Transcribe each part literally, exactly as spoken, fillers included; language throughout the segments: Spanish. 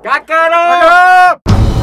¡Cácaro!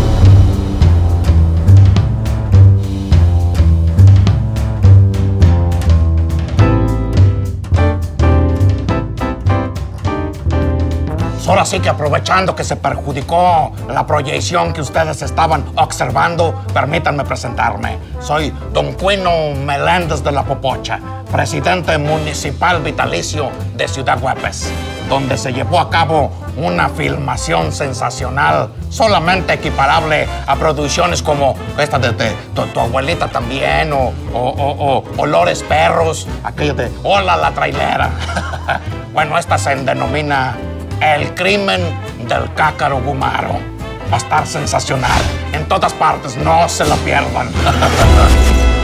Ahora sí que aprovechando que se perjudicó la proyección que ustedes estaban observando, permítanme presentarme. Soy Don Cuino Meléndez de la Popocha, presidente municipal vitalicio de Ciudad Guepes, donde se llevó a cabo una filmación sensacional, solamente equiparable a producciones como esta de, de, de tu abuelita también, o, o, o, o Olores Perros, aquello de Hola la Trailera. Bueno, esta se denomina El Crimen del Cácaro Gumaro. Va a estar sensacional. En todas partes, no se lo pierdan.